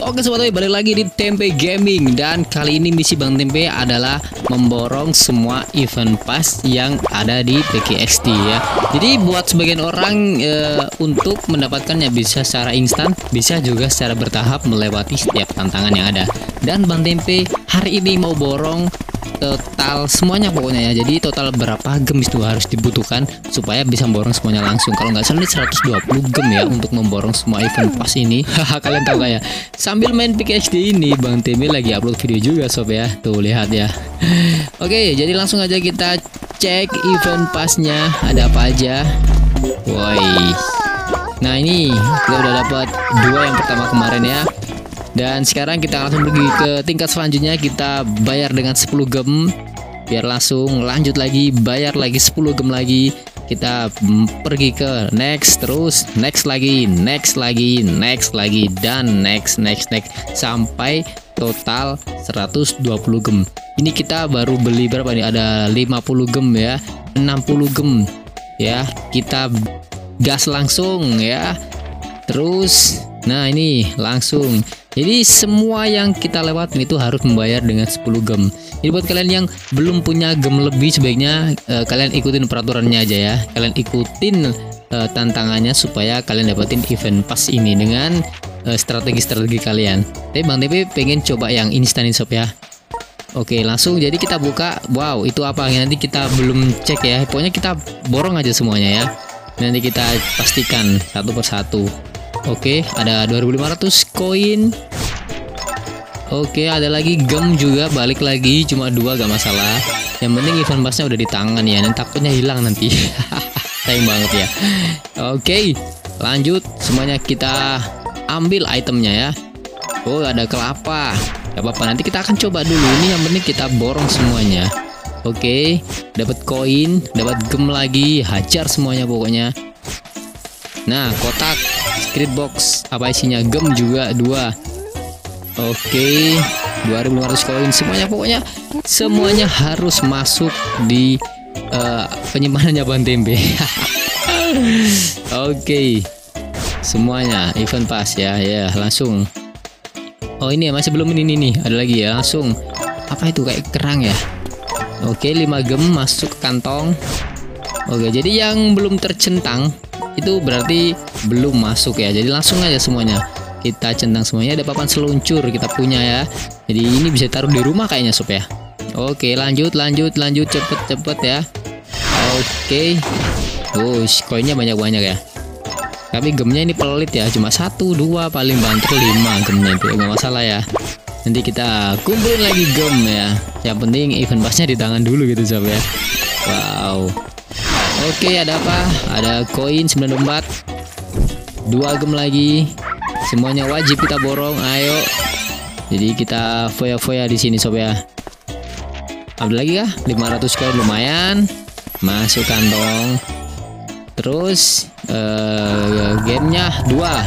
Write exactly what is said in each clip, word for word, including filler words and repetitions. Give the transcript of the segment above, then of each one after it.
Oke sobat Tempe, balik lagi di Tempe Gaming. Dan kali ini misi Bang Tempe adalah memborong semua event pass yang ada di P K X D ya. Jadi buat sebagian orang e, untuk mendapatkannya bisa secara instan, bisa juga secara bertahap melewati setiap tantangan yang ada. Dan Bang Tempe hari ini mau borong total semuanya pokoknya ya. Jadi total berapa gems itu harus dibutuhkan supaya bisa memborong semuanya langsung. Kalau nggak salah ini seratus dua puluh gem ya untuk memborong semua event pass ini. Kalian tahu gak ya? Sambil main P K X D ini Bang Tempe lagi upload video juga sob ya. Tuh lihat ya. Oke, jadi langsung aja kita cek event passnya ada apa aja. Woi. Nah ini kita udah dapat dua yang pertama kemarin ya. Dan sekarang kita langsung pergi ke tingkat selanjutnya. Kita bayar dengan sepuluh gem. Biar langsung lanjut lagi, bayar lagi sepuluh gem lagi. Kita pergi ke next, terus next lagi, next lagi, next lagi, dan next, next, next sampai total seratus dua puluh gem. Ini kita baru beli berapa nih? Ada lima puluh gem ya, enam puluh gem ya. Kita gas langsung ya. Terus nah ini langsung. Jadi semua yang kita lewatin itu harus membayar dengan sepuluh gem. Jadi buat kalian yang belum punya gem lebih, sebaiknya uh, kalian ikutin peraturannya aja ya. Kalian ikutin uh, tantangannya supaya kalian dapetin event pass ini dengan strategi-strategi uh, kalian. Tapi Bang Tempe pengen coba yang instan sob ya. Oke langsung, jadi kita buka. Wow itu apa? Nanti kita belum cek ya. Pokoknya kita borong aja semuanya ya. Nanti kita pastikan satu persatu. Oke, ada dua ribu lima ratus koin. Oke, ada lagi gem juga, balik lagi cuma dua gak masalah. Yang penting event passnya udah di tangan ya, dan takutnya hilang nanti. Sayang banget ya. Oke, lanjut semuanya kita ambil itemnya ya. Oh, ada kelapa. Gak apa-apa, nanti kita akan coba dulu. Ini yang penting kita borong semuanya. Oke, dapat koin, dapat gem lagi, hajar semuanya pokoknya. Nah, kotak secret box apa isinya? Gem juga dua. Oke, dua ribu lima ratus koin semuanya pokoknya semuanya harus masuk di uh, penyimpanannya Bang Tempe. Oke. Semuanya event pass ya, ya langsung. Oh, ini ya masih belum ini nih, ada lagi ya, langsung. Apa itu kayak kerang ya? Oke, lima gem masuk ke kantong. Oke, jadi yang belum tercentang itu berarti belum masuk ya. Jadi langsung aja semuanya kita centang semuanya. Ada papan seluncur kita punya ya. Jadi ini bisa taruh di rumah kayaknya sob ya. Oke lanjut lanjut lanjut cepet cepet ya. Oke. Oh koinnya banyak-banyak ya. Tapi gemnya ini pelit ya, cuma satu dua paling banter lima gemnya itu nggak masalah ya. Nanti kita kumpulin lagi gem ya. Yang penting event passnya di tangan dulu gitu sob ya. Wow. Oke, ada apa? Ada koin sembilan puluh empat. Dua gem lagi. Semuanya wajib kita borong. Ayo. Jadi kita foya-foya di sini sob ya. Ada lagi kah? lima ratus koin lumayan. Masuk kantong. Terus uh, gamenya dua.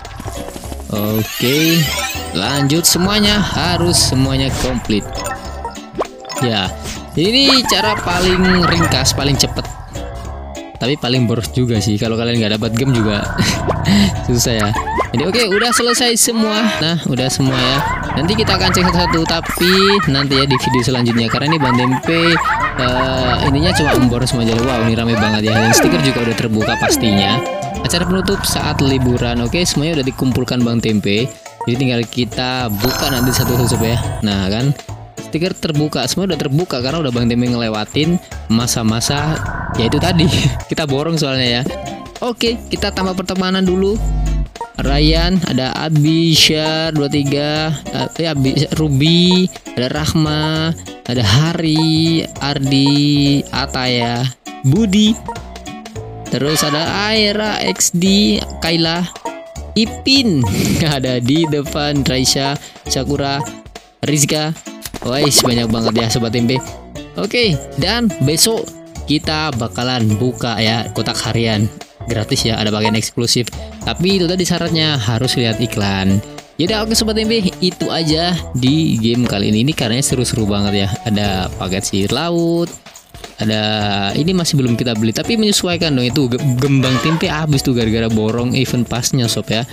Oke. Lanjut semuanya harus semuanya komplit. Ya. Ini cara paling ringkas, paling cepet. Tapi paling boros juga sih kalau kalian nggak dapat gem juga. Susah ya. Jadi oke, udah selesai semua. Nah, udah semua ya. Nanti kita akan cek satu-satu, tapi nanti ya di video selanjutnya. Karena ini Bang Tempe uh, ininya cuma memboros semua aja. Wow, ini rame banget ya. Dan stiker juga udah terbuka pastinya. Acara penutup saat liburan. Oke, semuanya udah dikumpulkan Bang Tempe. Jadi tinggal kita buka nanti satu-satu ya. Nah, kan stiker terbuka, semua udah terbuka karena udah Bang Tempe ngelewatin masa-masa ya itu tadi. Kita borong soalnya ya. Oke, kita tambah pertemanan dulu. Ryan, ada Abisha dua puluh tiga, eh, Abi, Ruby, ada Rahma, ada Hari, Ardi, Ataya, Budi. Terus ada Aira, X D, Kayla, Ipin. Ada di depan Raisya, Sakura, Rizka. Wah, banyak banget ya sobat Tempe. Oke, dan besok kita bakalan buka ya kotak harian gratis ya, ada bagian eksklusif. Tapi itu tadi syaratnya harus lihat iklan. Yaudah oke sobat Tempe, itu aja di game kali ini. Ini karenanya seru-seru banget ya. Ada paket sihir laut. Ada ini masih belum kita beli tapi menyesuaikan dong, itu gembang Tempe habis tuh gara-gara borong event passnya sob ya.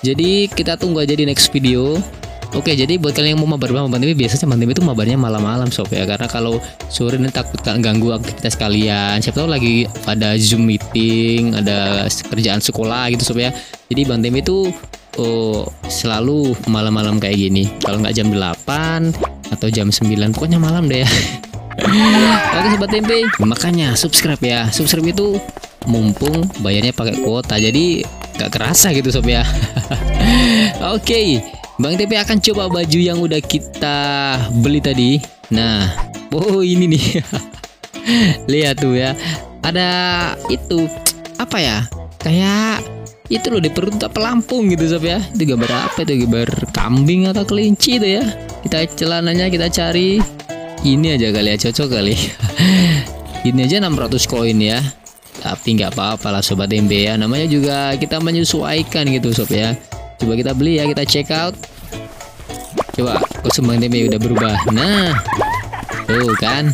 Jadi kita tunggu aja di next video. Oke, jadi buat kalian yang mau mabar sama Bang Tempe, biasanya Bang Tempe itu mabarnya malam-malam sob ya, karena kalau sore nanti takut ganggu aktivitas kalian. Siapa tahu lagi ada Zoom meeting, ada kerjaan sekolah gitu sob ya. Jadi Bang Tempe itu oh, selalu malam-malam kayak gini. Kalau nggak jam delapan atau jam sembilan, pokoknya malam deh ya. Oke Sobat Tempe, makanya subscribe ya. Subscribe itu mumpung bayarnya pakai kuota, jadi nggak kerasa gitu sob ya. Oke, Bang Tempe akan coba baju yang udah kita beli tadi. Nah, oh ini nih. Lihat tuh ya. Ada itu apa ya? Kayak itu loh di perut pelampung gitu sob ya. Itu gambar apa itu? Gambar kambing atau kelinci itu ya. Kita celananya kita cari. Ini aja kali ya, cocok kali. Ini aja enam ratus koin ya. Tapi nggak apa-apa lah Sobat Tempe ya. Namanya juga kita menyesuaikan gitu sob ya. Coba kita beli ya, kita check out. Coba kostum Bang Tempe udah berubah. Nah, tuh kan.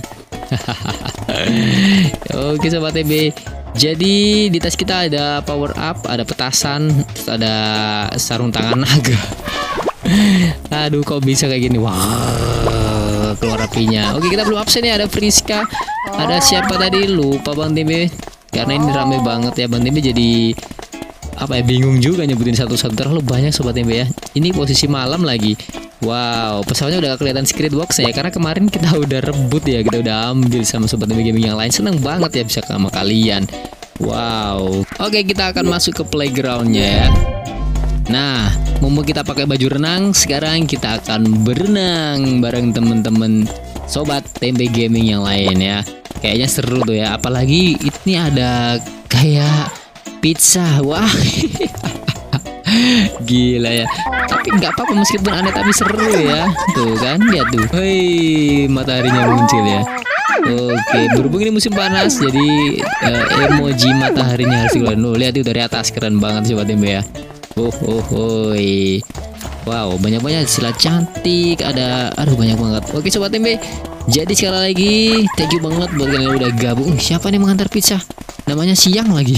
Oke Sobat Tempe. Jadi di tas kita ada power up, ada petasan, terus ada sarung tangan naga. Aduh, kok bisa kayak gini? Wah, keluar apinya. Oke, kita belum absen ya. Ada Friska, ada siapa tadi? Lupa Bang Tempe. Karena ini rame banget ya Bang Tempe, jadi apa ya, bingung juga nyebutin satu-satu, terlalu banyak Sobat Tempe ya. Ini posisi malam lagi. Wow, pesawatnya udah kelihatan secret box ya, karena kemarin kita udah rebut ya, kita udah ambil sama Sobat Tempe Gaming yang lain. Seneng banget ya bisa sama kalian. Wow. Oke, kita akan masuk ke playgroundnya ya. Nah, mumpung kita pakai baju renang, sekarang kita akan berenang bareng temen-temen Sobat Tempe Gaming yang lain ya. Kayaknya seru tuh ya, apalagi ini ada kayak pizza. Wah. Gila ya. Tapi nggak apa-apa meskipun aneh, tapi seru ya. Tuh kan, lihat tuh. Hei, mataharinya muncul ya. Oke, berhubung ini musim panas, jadi uh, emoji mataharinya harus dikeluarin. Oh, lihat tuh dari atas, keren banget Sobat Tempe ya. Oh, oh, hoi. Wow, banyak-banyak silat cantik, ada, aduh banyak banget. Oke Sobat Tempe, jadi sekali lagi thank you banget buat kalian yang udah gabung. Siapa nih mengantar pizza? Namanya Siang lagi.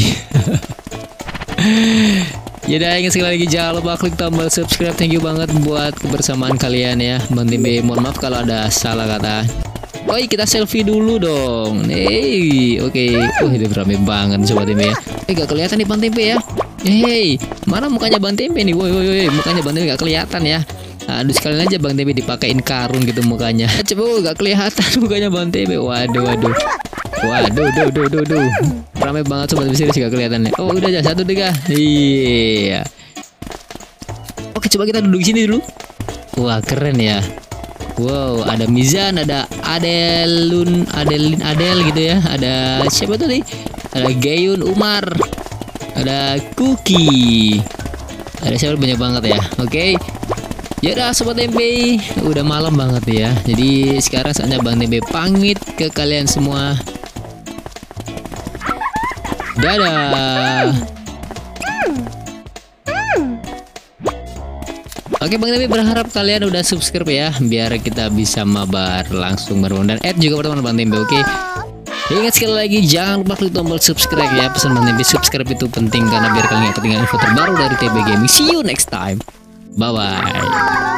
Yaudah, ingat sekali lagi jangan lupa klik tombol subscribe. Thank you banget buat kebersamaan kalian ya Bang Tempe. Mohon maaf kalau ada salah kata. Oh iya, kita selfie dulu dong. Hey, oke. Okay. Oh, itu rame banget Sobat Tempe ya. Eh, gak kelihatan nih Bang Tempe ya. Hey, mana mukanya Bang Tempe nih? Woi, woi, woi, mukanya Bang Tempe gak kelihatan ya. Aduh, sekalian aja Bang Tempe dipakein karung gitu mukanya. Coba gak kelihatan mukanya Bang Tempe. Waduh, waduh. Waduh, duh, duh, duh, duh. Ramai banget Sobat Tempe, gak kelihatan ya. Oh, udah aja satu tiga. Iya. Oke, coba kita duduk di sini dulu. Wah, keren ya. Wow, ada Mizan, ada Adelun, Adelin, Adel gitu ya. Ada siapa tuh nih? Ada Gayun, Umar, ada Cookie, ada siapa, banyak banget ya. Oke, yaudah Sobat Tempe, udah malam banget ya. Jadi sekarang saatnya Bang Tempe pamit ke kalian semua. Dadah. Oke Bang Tempe berharap kalian udah subscribe ya, biar kita bisa mabar langsung bareng, dan add juga pertemuan Bang Tempe. Oke, ingat sekali lagi jangan lupa klik tombol subscribe ya. Pesan Bang Tempe, subscribe itu penting karena biar kalian gak ketinggalan info terbaru dari T B Gaming. See you next time, bye bye.